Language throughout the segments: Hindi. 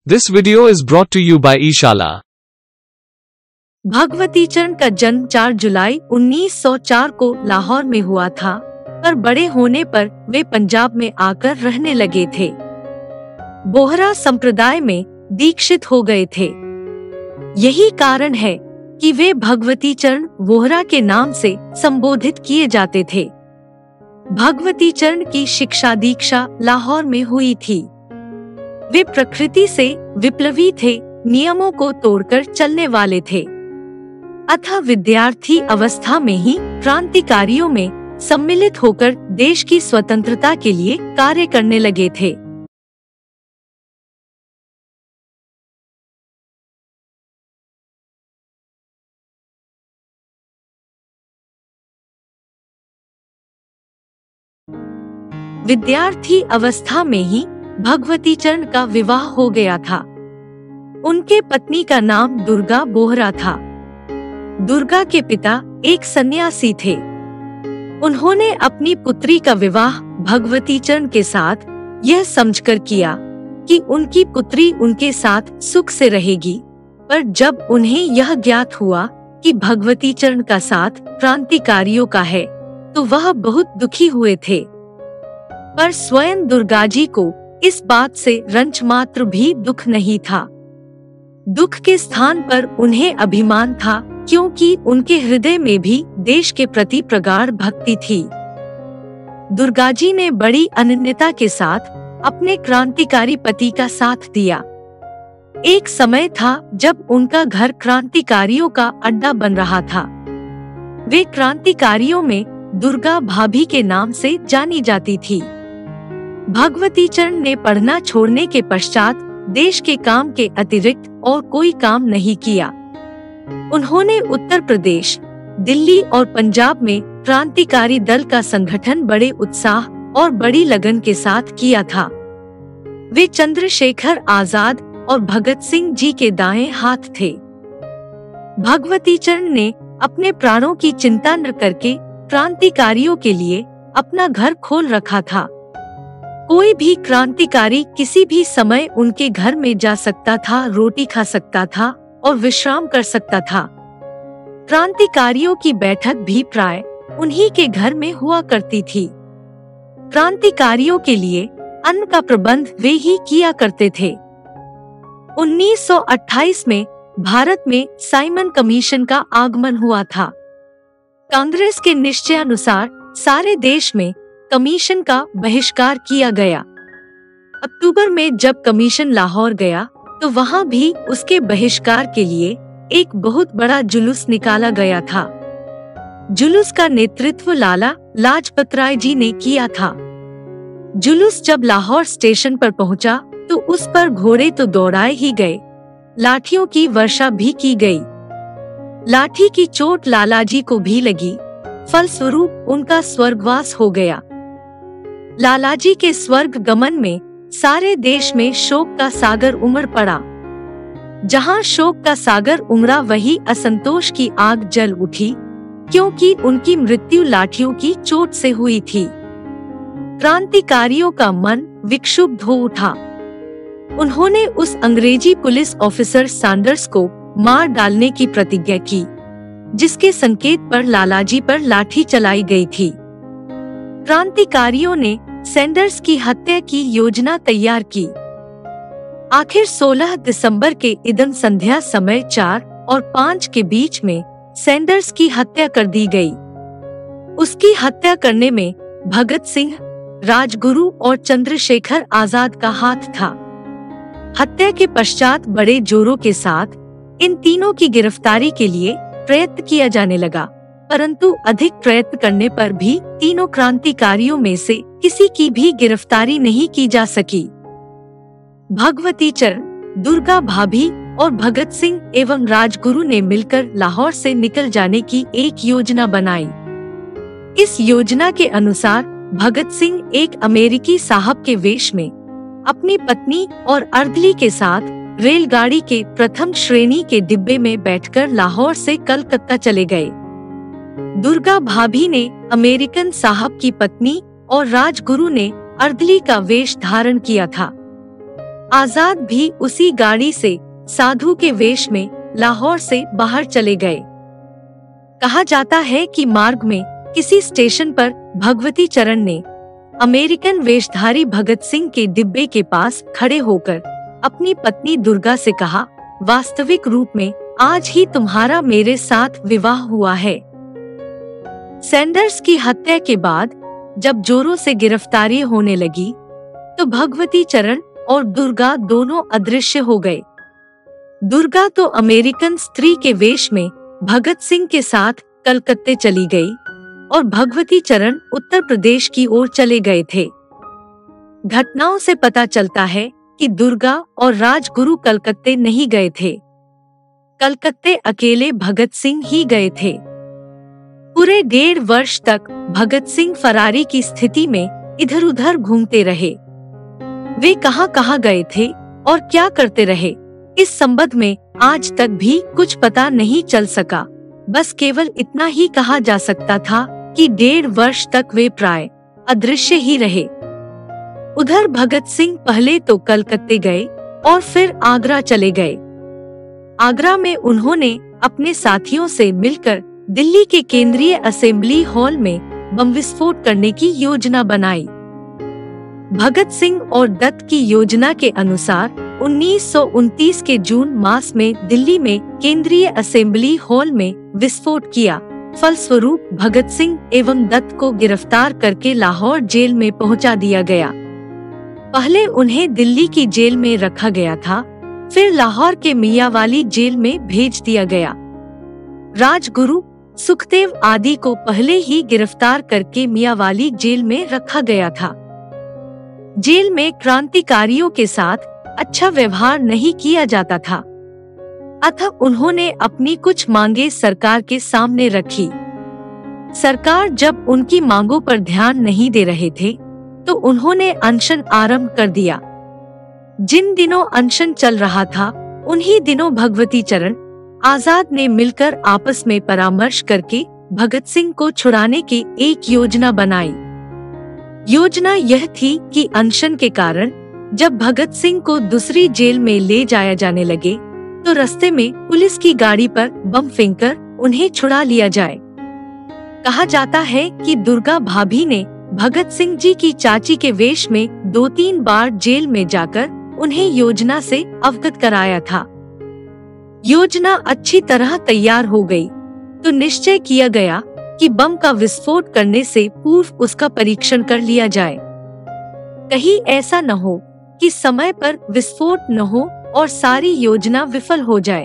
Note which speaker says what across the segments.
Speaker 1: This video is brought to you by Ishala.
Speaker 2: Bhagwati चरण का जन्म 4 जुलाई 1904 को लाहौर में हुआ था, पर बड़े होने पर वे पंजाब में आकर रहने लगे थे। बोहरा संप्रदाय में दीक्षित हो गए थे। यही कारण है कि वे भगवती चरण बोहरा के नाम से संबोधित किए जाते थे। भगवती चरण की शिक्षा दीक्षा लाहौर में हुई थी। वे प्रकृति से विप्लवी थे, नियमों को तोड़कर चलने वाले थे। अतः विद्यार्थी अवस्था में ही क्रांतिकारियों में सम्मिलित होकर देश की स्वतंत्रता के लिए कार्य करने लगे थे। विद्यार्थी अवस्था में ही भगवती चरण का विवाह हो गया था। उनके पत्नी का नाम दुर्गा बोहरा था। दुर्गा के पिता एक सन्यासी थे। उन्होंने अपनी पुत्री का विवाह भगवती चरण के साथ यह समझकर किया कि उनकी पुत्री उनके साथ सुख से रहेगी, पर जब उन्हें यह ज्ञात हुआ कि भगवती चरण का साथ क्रांतिकारियों का है, तो वह बहुत दुखी हुए थे। पर स्वयं दुर्गा जी को इस बात से रंच मात्र भी दुख नहीं था। दुख के स्थान पर उन्हें अभिमान था, क्योंकि उनके हृदय में भी देश के प्रति प्रगाढ़ भक्ति थी। दुर्गा जी ने बड़ी अनन्यता के साथ अपने क्रांतिकारी पति का साथ दिया। एक समय था जब उनका घर क्रांतिकारियों का अड्डा बन रहा था। वे क्रांतिकारियों में दुर्गा भाभी के नाम से जानी जाती थी। भगवती चरण ने पढ़ना छोड़ने के पश्चात देश के काम के अतिरिक्त और कोई काम नहीं किया। उन्होंने उत्तर प्रदेश, दिल्ली और पंजाब में क्रांतिकारी दल का संगठन बड़े उत्साह और बड़ी लगन के साथ किया था। वे चंद्रशेखर आजाद और भगत सिंह जी के दाएं हाथ थे। भगवती चरण ने अपने प्राणों की चिंता न करके क्रांतिकारियों के लिए अपना घर खोल रखा था। कोई भी क्रांतिकारी किसी भी समय उनके घर में जा सकता था, रोटी खा सकता था और विश्राम कर सकता था। क्रांतिकारियों की बैठक भी प्राय उन्हीं के घर में हुआ करती थी। क्रांतिकारियों के लिए अन्न का प्रबंध वे ही किया करते थे। 1928 में भारत में साइमन कमीशन का आगमन हुआ था। कांग्रेस के निश्चयानुसार सारे देश में कमीशन का बहिष्कार किया गया। अक्टूबर में जब कमीशन लाहौर गया, तो वहां भी उसके बहिष्कार के लिए एक बहुत बड़ा जुलूस निकाला गया था। जुलूस का नेतृत्व लाला लाजपत राय जी ने किया था। जुलूस जब लाहौर स्टेशन पर पहुंचा, तो उस पर घोड़े तो दौड़ाए ही गए, लाठियों की वर्षा भी की गई। लाठी की चोट लालाजी को भी लगी, फलस्वरूप उनका स्वर्गवास हो गया। लालाजी के स्वर्ग गमन में सारे देश में शोक का सागर उमड़ पड़ा। जहां शोक का सागर उमड़ा, वही असंतोष की आग जल उठी, क्योंकि उनकी मृत्यु लाठियों की चोट से हुई थी। क्रांतिकारियों का मन विक्षुब्ध हो उठा। उन्होंने उस अंग्रेजी पुलिस ऑफिसर सैंडर्स को मार डालने की प्रतिज्ञा की, जिसके संकेत पर लालाजी पर लाठी चलाई गई थी। क्रांतिकारियों ने सैंडर्स की हत्या की योजना तैयार की। आखिर 16 दिसंबर के ईदन संध्या समय 4 और 5 के बीच में सैंडर्स की हत्या कर दी गई। उसकी हत्या करने में भगत सिंह, राजगुरु और चंद्रशेखर आजाद का हाथ था। हत्या के पश्चात बड़े जोरों के साथ इन तीनों की गिरफ्तारी के लिए प्रयत्न किया जाने लगा, परंतु अधिक प्रयत्न करने पर भी तीनों क्रांतिकारियों में से किसी की भी गिरफ्तारी नहीं की जा सकी। भगवती चरण, दुर्गा भाभी और भगत सिंह एवं राजगुरु ने मिलकर लाहौर से निकल जाने की एक योजना बनाई। इस योजना के अनुसार भगत सिंह एक अमेरिकी साहब के वेश में अपनी पत्नी और अर्दली के साथ रेलगाड़ी के प्रथम श्रेणी के डिब्बे में बैठकर लाहौर से कलकत्ता चले गए। दुर्गा भाभी ने अमेरिकन साहब की पत्नी और राजगुरु ने अर्दली का वेश धारण किया था। आजाद भी उसी गाड़ी से साधु के वेश में लाहौर से बाहर चले गए। कहा जाता है कि मार्ग में किसी स्टेशन पर भगवती चरण ने अमेरिकन वेशधारी भगत सिंह के डिब्बे के पास खड़े होकर अपनी पत्नी दुर्गा से कहा, वास्तविक रूप में आज ही तुम्हारा मेरे साथ विवाह हुआ है। सैंडर्स की हत्या के बाद जब जोरों से गिरफ्तारी होने लगी तो भगवती चरण और दुर्गा दोनों अदृश्य हो गए। दुर्गा तो अमेरिकन स्त्री के वेश में भगत सिंह के साथ कलकत्ते चली गई और भगवती चरण उत्तर प्रदेश की ओर चले गए थे। घटनाओं से पता चलता है कि दुर्गा और राजगुरु कलकत्ते नहीं गए थे। कलकत्ते अकेले भगत सिंह ही गए थे। पूरे 1.5 वर्ष तक भगत सिंह फरारी की स्थिति में इधर उधर घूमते रहे। वे कहाँ गए थे और क्या करते रहे, इस संबंध में आज तक भी कुछ पता नहीं चल सका। बस केवल इतना ही कहा जा सकता था कि 1.5 वर्ष तक वे प्राय अदृश्य ही रहे। उधर भगत सिंह पहले तो कलकत्ते गए और फिर आगरा चले गए। आगरा में उन्होंने अपने साथियों से मिलकर दिल्ली के केंद्रीय असेंबली हॉल में बम विस्फोट करने की योजना बनाई। भगत सिंह और दत्त की योजना के अनुसार 1929 के जून मास में दिल्ली में केंद्रीय असेंबली हॉल में विस्फोट किया। फलस्वरूप भगत सिंह एवं दत्त को गिरफ्तार करके लाहौर जेल में पहुंचा दिया गया। पहले उन्हें दिल्ली की जेल में रखा गया था, फिर लाहौर के मियांवाली जेल में भेज दिया गया। राजगुरु, सुखदेव आदि को पहले ही गिरफ्तार करके मियांवाली जेल में रखा गया था। जेल में क्रांतिकारियों के साथ अच्छा व्यवहार नहीं किया जाता था, अतः उन्होंने अपनी कुछ मांगे सरकार के सामने रखी। सरकार जब उनकी मांगों पर ध्यान नहीं दे रहे थे तो उन्होंने अनशन आरंभ कर दिया। जिन दिनों अनशन चल रहा था उन्हीं दिनों भगवती चरण आजाद ने मिलकर आपस में परामर्श करके भगत सिंह को छुड़ाने की एक योजना बनाई। योजना यह थी कि अनशन के कारण जब भगत सिंह को दूसरी जेल में ले जाया जाने लगे तो रास्ते में पुलिस की गाड़ी पर बम फेंककर उन्हें छुड़ा लिया जाए। कहा जाता है कि दुर्गा भाभी ने भगत सिंह जी की चाची के वेश में 2-3 बार जेल में जाकर उन्हें योजना से अवगत कराया था। योजना अच्छी तरह तैयार हो गई तो निश्चय किया गया कि बम का विस्फोट करने से पूर्व उसका परीक्षण कर लिया जाए। कहीं ऐसा न हो कि समय पर विस्फोट न हो और सारी योजना विफल हो जाए।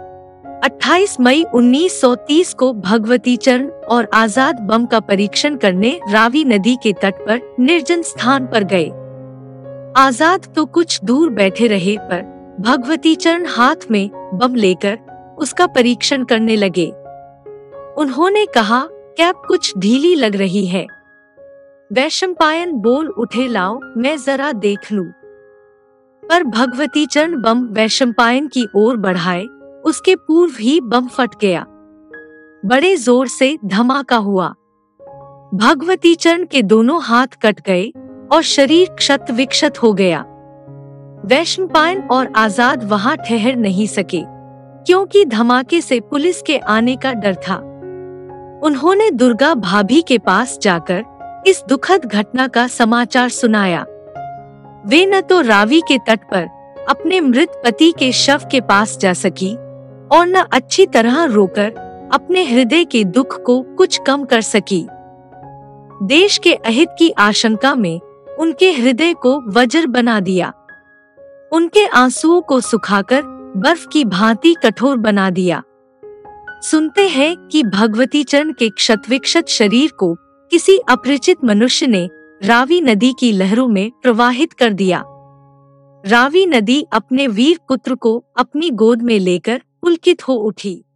Speaker 2: 28 मई 1930 को भगवती चरण और आजाद बम का परीक्षण करने रावी नदी के तट पर निर्जन स्थान पर गए। आजाद तो कुछ दूर बैठे रहे पर भगवती चरण हाथ में बम लेकर उसका परीक्षण करने लगे। उन्होंने कहा, कैप कुछ ढीली लग रही है। वैशंपायन बोल उठे, लाओ मैं जरा देख लूं। पर भगवती चरण बम वैशंपायन की ओर बढ़ाए उसके पूर्व ही बम फट गया। बड़े जोर से धमाका हुआ। भगवती चरण के दोनों हाथ कट गए और शरीर क्षत विक्षत हो गया। वैशंपायन और आजाद वहां ठहर नहीं सके क्योंकि धमाके से पुलिस के आने का डर था। उन्होंने दुर्गा भाभी के पास जाकर इस दुखद घटना का समाचार सुनाया। वे न तो रावी के तट पर अपने मृत पति के शव के पास जा सकी और न अच्छी तरह रोकर अपने हृदय के दुख को कुछ कम कर सकी। देश के अहित की आशंका में उनके हृदय को वज्र बना दिया। उनके आंसुओं को सुखाकर बर्फ की भांति कठोर बना दिया। सुनते हैं कि भगवती चरण के क्षतविक्षत शरीर को किसी अपरिचित मनुष्य ने रावी नदी की लहरों में प्रवाहित कर दिया। रावी नदी अपने वीर पुत्र को अपनी गोद में लेकर पुलकित हो उठी।